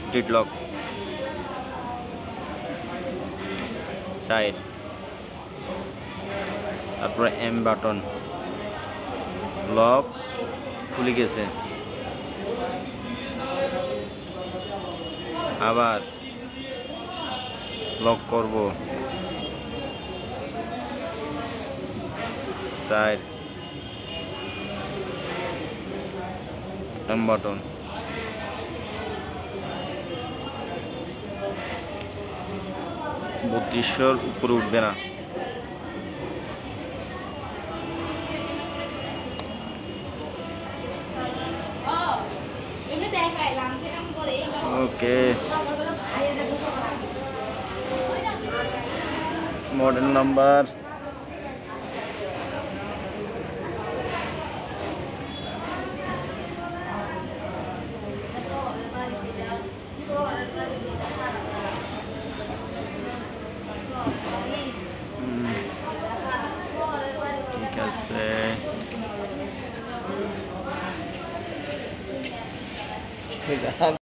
ডিডলক 4, তারপরে M button lock খুলে গেছে, আবার লক করব 4 এম বাটন, বত্রিশশোর উপরে উঠবে না। ওকে, মডেল নাম্বার ঠিক আছে।